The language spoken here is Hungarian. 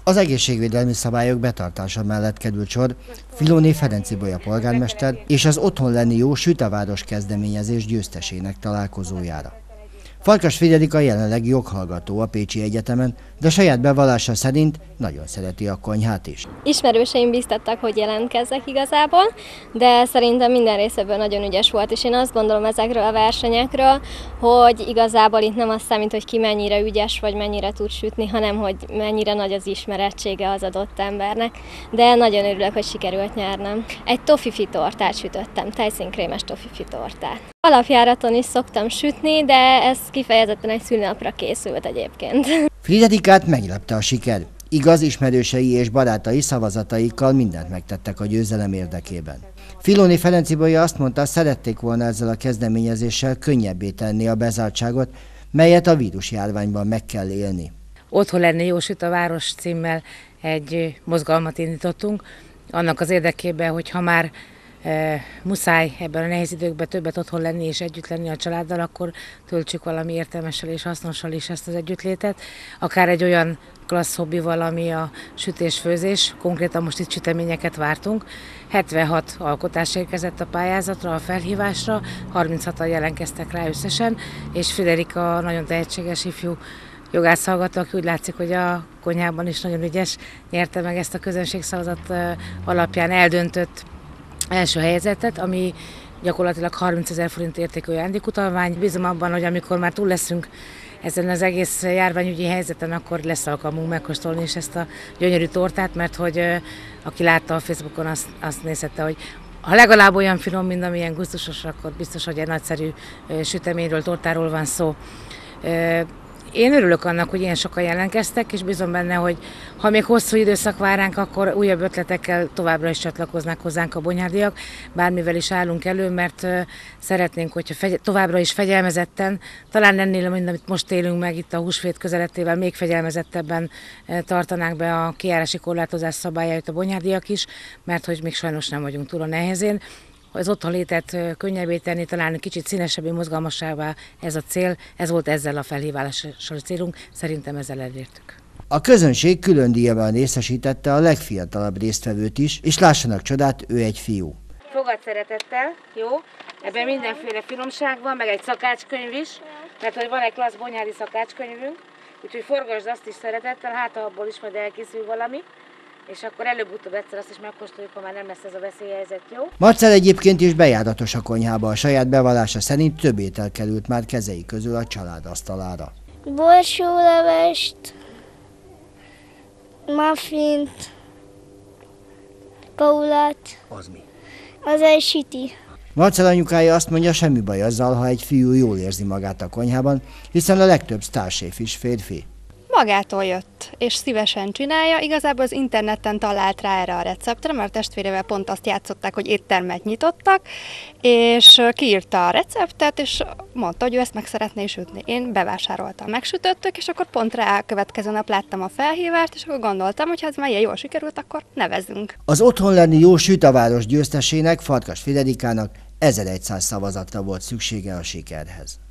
Az egészségvédelmi szabályok betartása mellett került sor Filóné Ferencibolya polgármester és az Otthon lenni jó Süt a város kezdeményezés győztesének találkozójára. Farkas Friderika jelenleg joghallgató a Pécsi Egyetemen, de saját bevallása szerint nagyon szereti a konyhát is. Ismerőseim bíztattak, hogy jelentkezzek igazából, de szerintem minden részéből nagyon ügyes volt, és én azt gondolom ezekről a versenyekről, hogy igazából itt nem az számít, hogy ki mennyire ügyes, vagy mennyire tud sütni, hanem hogy mennyire nagy az ismerettsége az adott embernek. De nagyon örülök, hogy sikerült nyernem. Egy tofifi tortát sütöttem, tejszínkrémes tofifi tortát. Alapjáraton is szoktam sütni, de ez kifejezetten egy szülinapra készült egyébként. Friderikát meglepte a siker. Igaz, ismerősei és barátai szavazataikkal mindent megtettek a győzelem érdekében. Filóné Ferencibolya azt mondta, szerették volna ezzel a kezdeményezéssel könnyebbé tenni a bezártságot, melyet a vírusjárványban meg kell élni. Otthon lenni jó Süt a város címmel egy mozgalmat indítottunk, annak az érdekében, hogy ha már muszáj ebben a nehéz időkben többet otthon lenni és együtt lenni a családdal, akkor töltsük valami értelmessel és hasznossal is ezt az együttlétet. Akár egy olyan klassz hobbival, ami a sütés-főzés, konkrétan most itt süteményeket vártunk. 76 alkotás érkezett a pályázatra, a felhívásra, 36-an jelentkeztek rá összesen, és Friderika nagyon tehetséges ifjú jogász hallgató, aki úgy látszik, hogy a konyhában is nagyon ügyes, nyerte meg ezt a közönségszavazat alapján eldöntött első helyezettet, ami gyakorlatilag 30 000 forint értékű ajándékutalvány. Bízom abban, hogy amikor már túl leszünk ezen az egész járványügyi helyzeten, akkor lesz alkalmunk megkóstolni is ezt a gyönyörű tortát, mert hogy aki látta a Facebookon, azt nézhette, hogy ha legalább olyan finom, mint amilyen gusztusos, akkor biztos, hogy egy nagyszerű süteményről, tortáról van szó. Én örülök annak, hogy ilyen sokan jelentkeztek, és bízom benne, hogy ha még hosszú időszak vár ránk, akkor újabb ötletekkel továbbra is csatlakoznak hozzánk a bonyhádiak. Bármivel is állunk elő, mert szeretnénk, hogyha továbbra is fegyelmezetten, talán ennél, mint amit most élünk meg itt a húsvét közeletével, még fegyelmezettebben tartanánk be a kijárási korlátozás szabályait a bonyhádiak is, mert hogy még sajnos nem vagyunk túl a nehezén. Az otthonlétet könnyebbé tenni, talán kicsit színesebbé, mozgalmasabbá ez a cél, ez volt ezzel a felhívással célunk, szerintem ezzel elértük. A közönség külön díjban részesítette a legfiatalabb résztvevőt is, és lássanak csodát, ő egy fiú. Fogad szeretettel, jó? Ebben mindenféle finomság van, meg egy szakácskönyv is, mert hogy van egy klassz bonyhádi szakácskönyvünk, úgyhogy forgasd azt is szeretettel, hát abból is majd elkészül valami. És akkor előbb-utóbb egyszer azt is megkóstoljuk, ha már nem lesz ez a veszélyhelyzet, jó? Marcell egyébként is bejáratos a konyhába, a saját bevallása szerint több étel került már kezei közül a család asztalára. Borsólevest, muffint, kaulát. Az mi? Az egy süti. Marcell anyukája azt mondja, semmi baj azzal, ha egy fiú jól érzi magát a konyhában, hiszen a legtöbb sztárséf is férfi. Magától jött, és szívesen csinálja. Igazából az interneten talált rá erre a receptre, mert a testvérével pont azt játszották, hogy éttermet nyitottak, és kiírta a receptet, és mondta, hogy ő ezt meg szeretné sütni. Én bevásároltam, megsütöttük, és akkor pont rá következő nap láttam a felhívást, és akkor gondoltam, hogy ha ez már ilyen jól sikerült, akkor nevezzünk. Az Otthon lenni jó Süt a város győztesének, Farkas Friderikának 1100 szavazatra volt szüksége a sikerhez.